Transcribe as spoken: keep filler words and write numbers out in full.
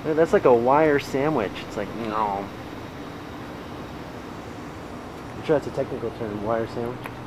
Yeah, that's like a wire sandwich. It's like, no. I'm sure that's a technical term, wire sandwich.